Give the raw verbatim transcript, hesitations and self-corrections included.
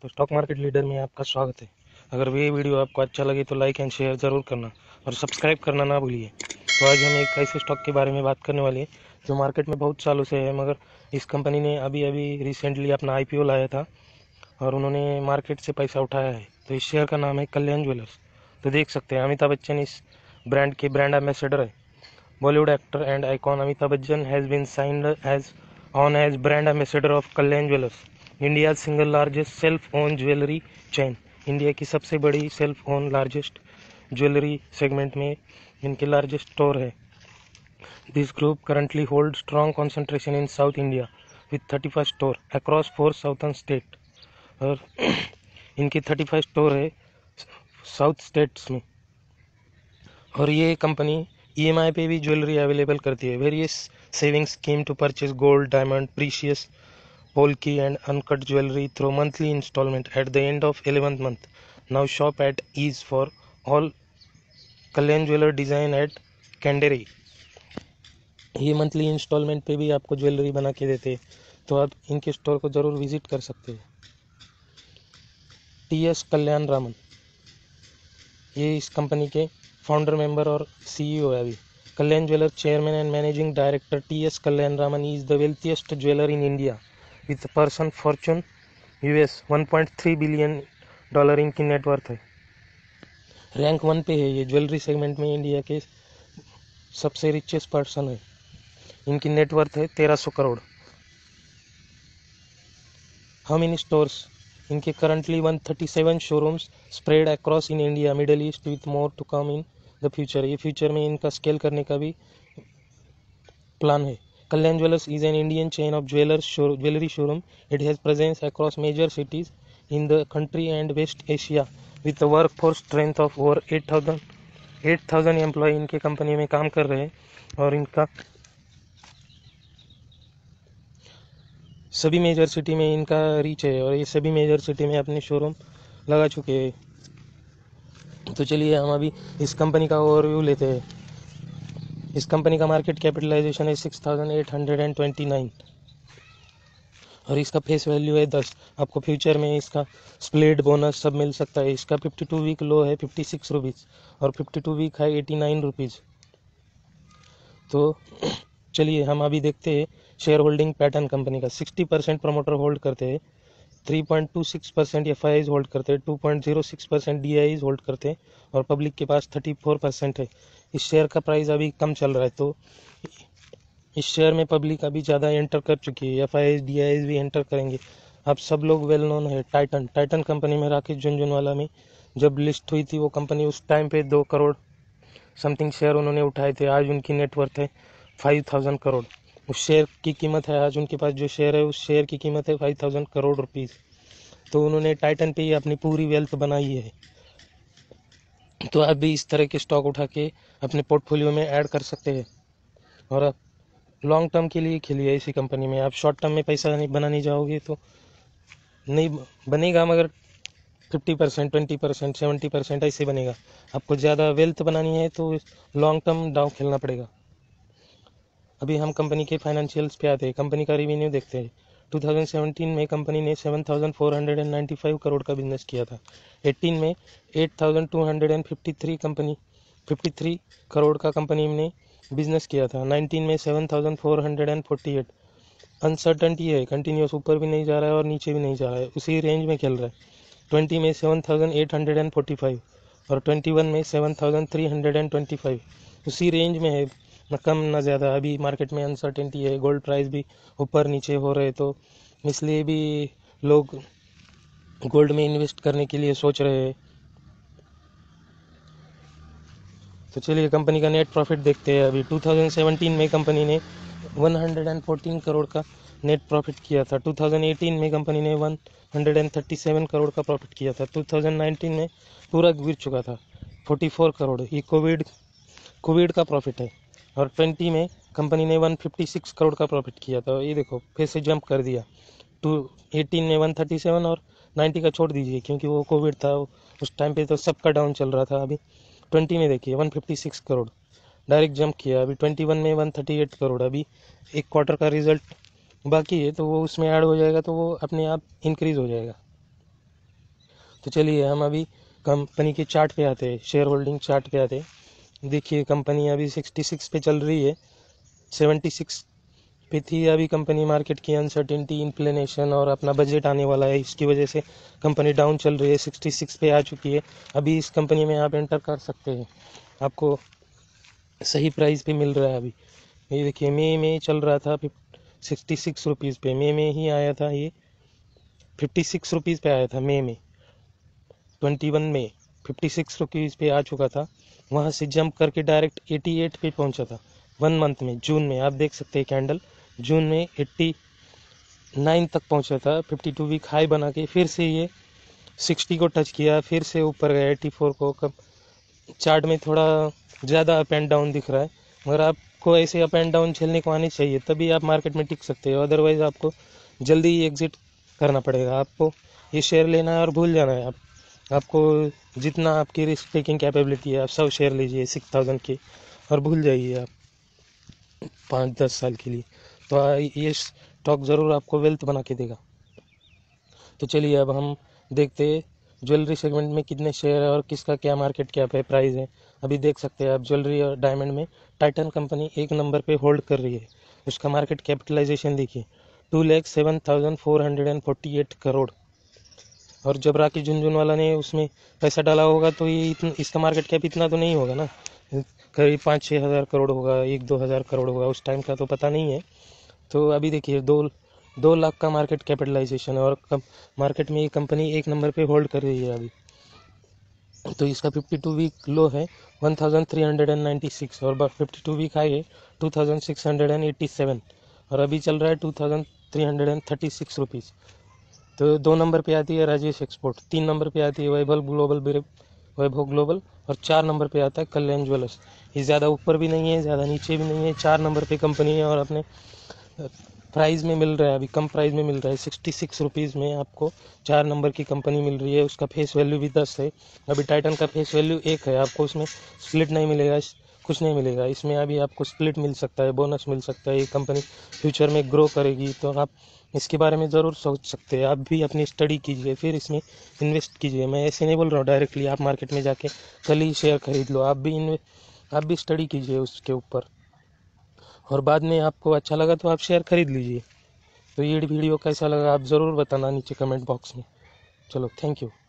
तो stock market leader में आपका स्वागत है। अगर ये वीडियो आपको अच्छा लगे तो लाइक एंड शेयर ज़रूर करना और सब्सक्राइब करना ना भूलिए। तो आज हम एक ऐसे स्टॉक के बारे में बात करने वाले हैं जो मार्केट में बहुत सालों से है, मगर इस कंपनी ने अभी अभी रिसेंटली अपना आईपीओ लाया था और उन्होंने मार्केट से पैसा उठाया है। तो इस शेयर का नाम है कल्याण ज्वेलर्स। तो देख सकते हैं अमिताभ बच्चन इस ब्रांड के ब्रांड एम्बेसडर है। Bollywood actor and icon Amitabh Bachchan has been signed as on as brand ambassador of Kalyan jewellers, India single largest self own jewellery chain. India की सबसे बड़ी self own largest jewellery segment में इनके लार्जेस्ट स्टोर है। This group currently hold strong concentration in south India with thirty five store across four southern state. और इनकी thirty five store है south states में। और ये कंपनी ईएमआई पे भी ज्वेलरी अवेलेबल करती है। Various saving scheme to purchase gold, diamond, precious, polki and uncut jewelry through monthly installment at the end of eleventh month. Now shop at ease for all Kalyan jeweller design at Candere. ये monthly instalment पे भी आपको jewellery बना के देते हैं, तो आप इनके स्टोर को ज़रूर विजिट कर सकते हैं। टी एस कल्याण रामन, ये इस कंपनी के फाउंडर मेंबर और सीईओ है। अभी Kalyan jeweller chairman and managing director T S Kalyan Raman is the wealthiest jeweller in India with person fortune US one point three billion dollar इनकी नेटवर्थ है। रैंक वन पे है ये ज्वेलरी सेगमेंट में, इंडिया के सबसे रिचेस्ट पर्सन है। इनकी नेटवर्थ है तेरह सौ करोड़। How many stores? इनके currently one thirty seven showrooms spread across in India, Middle East with more to come in the future. ये फ्यूचर में इनका स्केल करने का भी प्लान है। Kalyan Jewellers is an Indian chain of jewelers show, jewelry showroom. It has presence across major cities in the country and West Asia with a workforce strength of over eight thousand employ इनके company में काम कर रहे हैं। और इनका सभी major city में इनका रीच है और ये सभी मेजर सिटी में अपने शोरूम लगा चुके हैं। तो चलिए हम अभी इस कंपनी का ओवरव्यू लेते हैं। इस कंपनी का मार्केट कैपिटलाइजेशन है six thousand eight hundred and twenty nine और इसका फेस वैल्यू है दस। आपको फ्यूचर में इसका स्प्लिट बोनस सब मिल सकता है। इसका फिफ्टी टू वीक लो है फिफ्टी सिक्स रुपीज़ और फिफ्टी टू वीक है एटी नाइन रुपीज़। तो चलिए हम अभी देखते हैं शेयर होल्डिंग पैटर्न कंपनी का। सिक्सटी परसेंट प्रमोटर होल्ड करते हैं, three point two six percent F I Is hold करते हैं, two point zero six percent D I hold करते हैं और पब्लिक के पास थर्टी फोर परसेंट है। इस शेयर का प्राइस अभी कम चल रहा है, तो इस शेयर में पब्लिक अभी ज़्यादा एंटर कर चुकी है। F I Is D I भी एंटर करेंगे। आप सब लोग वेल नोन है टाइटन टाइटन कंपनी में राकेश झुनझुनवाला में जब लिस्ट हुई थी वो कंपनी, उस टाइम पे दो करोड़ समथिंग शेयर उन्होंने उठाए थे। आज उनकी नेटवर्थ है फाइव थाउजेंड करोड़। उस शेयर की कीमत है, आज उनके पास जो शेयर है उस शेयर की कीमत है फाइव थाउजेंड करोड़ रुपीज़। तो उन्होंने टाइटन पे ही अपनी पूरी वेल्थ बनाई है। तो आप भी इस तरह के स्टॉक उठा के अपने पोर्टफोलियो में ऐड कर सकते हैं और आप लॉन्ग टर्म के लिए खेलिए इसी कंपनी में। आप शॉर्ट टर्म में पैसा नहीं बनाने जाओगे तो नहीं बनेगा, मगर fifty percent twenty percent seventy percent ऐसे बनेगा। आपको ज़्यादा वेल्थ बनानी है तो लॉन्ग टर्म दाव खेलना पड़ेगा। अभी हम कंपनी के फाइनेंशियल्स पे आते हैं। कंपनी का रिवेन्यू देखते हैं। टू थाउजेंड सेवेंटीन में कंपनी ने seven thousand four hundred ninety five crore का बिजनेस किया था। एटीन में eight thousand two hundred fifty three company fifty three crore का कंपनी ने बिजनेस किया था। नाइनटीन में seven thousand four hundred forty eight. Uncertainty है, कंटिन्यूस ऊपर भी नहीं जा रहा है और नीचे भी नहीं जा रहा है, उसी रेंज में खेल रहा है। ट्वेंटी में seven thousand eight hundred forty five और ट्वेंटी वन में seven thousand three hundred twenty five, उसी रेंज में है, न कम न ज़्यादा। अभी मार्केट में अनसर्टेनिटी है, गोल्ड प्राइस भी ऊपर नीचे हो रहे, तो इसलिए भी लोग गोल्ड में इन्वेस्ट करने के लिए सोच रहे हैं। तो चलिए कंपनी का नेट प्रॉफिट देखते हैं। अभी टू थाउजेंड सेवेंटीन में कंपनी ने वन हंड्रेड फोर्टीन करोड़ का नेट प्रॉफिट किया था। टू थाउजेंड एटीन में कंपनी ने one hundred thirty seven crore का प्रॉफिट किया था। टू थाउजेंड नाइनटीन में पूरा गिर चुका था फोर्टी फोर करोड़। ये कोविड कोविड का प्रॉफिट है। और ट्वेंटी में कंपनी ने वन फिफ्टी सिक्स करोड़ का प्रॉफिट किया था। ये देखो फिर से जंप कर दिया। टू एटीन में वन थर्टी सेवन और नाइन्टी का छोड़ दीजिए क्योंकि वो कोविड था, उस टाइम पे तो सबका डाउन चल रहा था। अभी ट्वेंटी में देखिए one fifty six crore direct jump किया। अभी ट्वेंटी वन में वन थर्टी एट करोड़। अभी एक क्वार्टर का रिजल्ट बाकी है तो वो उसमें ऐड हो जाएगा तो वो अपने आप इंक्रीज़ हो जाएगा। तो चलिए हम अभी कंपनी के चार्ट पे आते हैं, शेयर होल्डिंग चार्ट पे आते हैं। देखिए कंपनी अभी सिक्सटी सिक्स पे चल रही है, सेवेंटी सिक्स पे थी अभी कंपनी। मार्केट की अनसर्टेनिटी, इन्फ्लेशन और अपना बजट आने वाला है, इसकी वजह से कंपनी डाउन चल रही है, सिक्सटी सिक्स पे आ चुकी है। अभी इस कंपनी में आप एंटर कर सकते हैं, आपको सही प्राइस पे मिल रहा है। अभी ये देखिए मई में चल रहा था सिक्सटी सिक्स रुपीज़ पे, मई में ही आया था ये, फिफ्टी सिक्स रुपीज़ पे आया था मई में, ट्वेंटी वन में फिफ्टी सिक्स रुपीज़ पे आ चुका था। वहाँ से जंप करके डायरेक्ट एटी एट पे पहुँचा था वन मंथ में, जून में। आप देख सकते हैं कैंडल, जून में एट्टी नाइन तक पहुँचा था, फिफ्टी टू वीक हाई बना के फिर से ये सिक्सटी को टच किया, फिर से ऊपर गया एटी फोर को। कब चार्ट में थोड़ा ज़्यादा अप एंड डाउन दिख रहा है, मगर आपको ऐसे अप एंड डाउन झेलने को आनी चाहिए, तभी आप मार्केट में टिक सकते हो। अदरवाइज आपको जल्दी ही एग्जिट करना पड़ेगा। आपको ये शेयर लेना है और भूल जाना है। आप आपको जितना आपकी रिस्क टेकिंग कैपेबिलिटी है, आप सब शेयर लीजिए सिक्स थाउजेंड के और भूल जाइए आप पाँच दस साल के लिए। तो ये स्टॉक ज़रूर आपको वेल्थ बना के देगा। तो चलिए अब हम देखते हैं ज्वेलरी सेगमेंट में कितने शेयर है और किसका क्या मार्केट कैप है, प्राइस है। अभी देख सकते हैं आप ज्वेलरी और डायमंड में टाइटन कंपनी एक नंबर पे होल्ड कर रही है। उसका मार्केट कैपिटलाइजेशन देखिए, two lakh seven thousand four hundred and forty eight crore. और जब राकेश झुनझुनवाला ने उसमें पैसा डाला होगा तो ये इतना, इसका मार्केट कैप इतना तो नहीं होगा ना, करीब पाँच छः हज़ार करोड़ होगा, एक दो हज़ार करोड़ होगा, उस टाइम का तो पता नहीं है। तो अभी देखिए दो दो लाख का मार्केट कैपिटलाइजेशन है और कम मार्केट में ये कंपनी एक नंबर पे होल्ड कर रही है अभी। तो इसका फिफ्टी टू वीक लो है one thousand three hundred ninety six और फिफ्टी टू वीक हाई है two thousand six hundred eighty seven और अभी चल रहा है two thousand three hundred thirty six rupees. तो दो नंबर पे आती है राजेश एक्सपोर्ट, तीन नंबर पे आती है वैभव ग्लोबल वैभव ग्लोबल और चार नंबर पे आता है कल्याण ज्वेलर्स। ये ज़्यादा ऊपर भी नहीं है, ज़्यादा नीचे भी नहीं है, चार नंबर पे कंपनी है और अपने प्राइस में मिल रहा है, अभी कम प्राइस में मिल रहा है। सिक्सटी सिक्स रुपीज़ में आपको चार नंबर की कंपनी मिल रही है। उसका फेस वैल्यू भी दस है, अभी टाइटन का फेस वैल्यू एक है, आपको उसमें स्प्लिट नहीं मिलेगा, कुछ नहीं मिलेगा इसमें। अभी आपको स्प्लिट मिल सकता है, बोनस मिल सकता है, ये कंपनी फ्यूचर में ग्रो करेगी, तो आप इसके बारे में ज़रूर सोच सकते हैं। आप भी अपनी स्टडी कीजिए, फिर इसमें इन्वेस्ट कीजिए। मैं ऐसे नहीं बोल रहा हूँ डायरेक्टली आप मार्केट में जाके कल ही शेयर खरीद लो, आप भी आप भी स्टडी कीजिए उसके ऊपर, और बाद में आपको अच्छा लगा तो आप शेयर खरीद लीजिए। तो ये वीडियो कैसा लगा आप ज़रूर बताना नीचे कमेंट बॉक्स में। चलो थैंक यू।